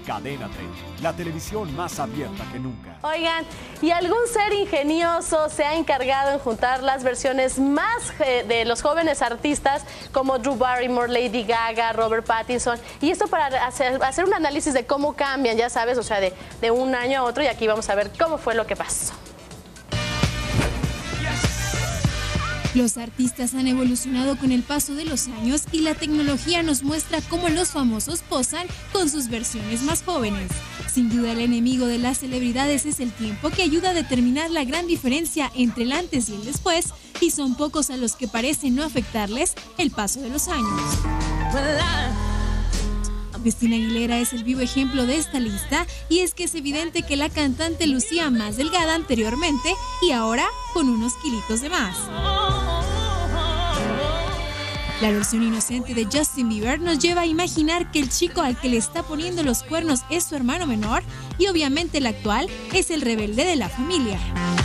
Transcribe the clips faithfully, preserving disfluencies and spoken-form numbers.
Cadena treinta, la televisión más abierta que nunca. Oigan, ¿y algún ser ingenioso se ha encargado en juntar las versiones más eh, de los jóvenes artistas como Drew Barrymore, Lady Gaga, Robert Pattinson? Y esto para hacer, hacer un análisis de cómo cambian, ya sabes, o sea, de, de un año a otro. Y aquí vamos a ver cómo fue lo que pasó. Los artistas han evolucionado con el paso de los años y la tecnología nos muestra cómo los famosos posan con sus versiones más jóvenes. Sin duda, el enemigo de las celebridades es el tiempo, que ayuda a determinar la gran diferencia entre el antes y el después, y son pocos a los que parece no afectarles el paso de los años. Christina Aguilera es el vivo ejemplo de esta lista, y es que es evidente que la cantante lucía más delgada anteriormente y ahora con unos kilitos de más. La versión inocente de Justin Bieber nos lleva a imaginar que el chico al que le está poniendo los cuernos es su hermano menor, y obviamente el actual es el rebelde de la familia.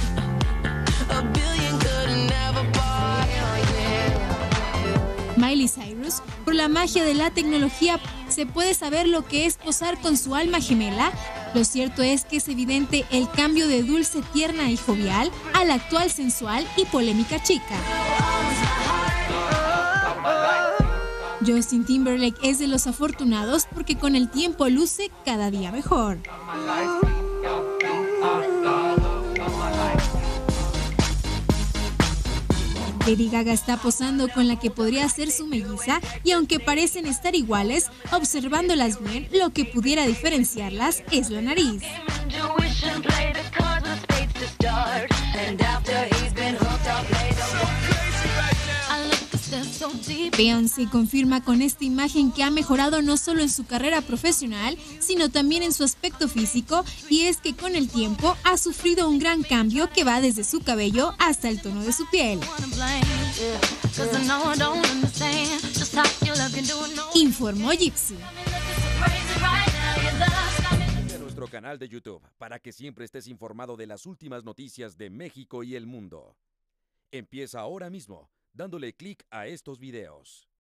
Miley Cyrus, por la magia de la tecnología, se puede saber lo que es posar con su alma gemela. Lo cierto es que es evidente el cambio de dulce, tierna y jovial a la actual sensual y polémica chica. Justin Timberlake es de los afortunados porque con el tiempo luce cada día mejor. Lady Gaga está posando con la que podría ser su melliza, y aunque parecen estar iguales, observándolas bien, lo que pudiera diferenciarlas es la nariz. Beyoncé confirma con esta imagen que ha mejorado no solo en su carrera profesional, sino también en su aspecto físico, y es que con el tiempo ha sufrido un gran cambio que va desde su cabello hasta el tono de su piel. Informó Gypsy. Nuestro canal de YouTube, para que siempre estés informado de las últimas noticias de México y el mundo. Empieza ahora mismo dándole clic a estos videos.